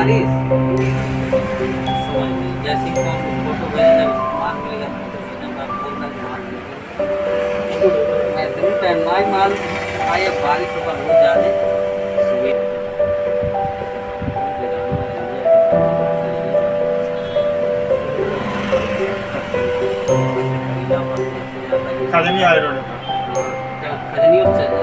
बारिश समझ लीजिए, जैसे कि मैं फोटो भेजना मान मिलेगा, फोटो भेजना मैं बोलना ध्यान मैं दिन पहनना ही माल आया बारिश होगा बहुत ज़्यादा सुबह खजनी आ रही रोड खजनी उससे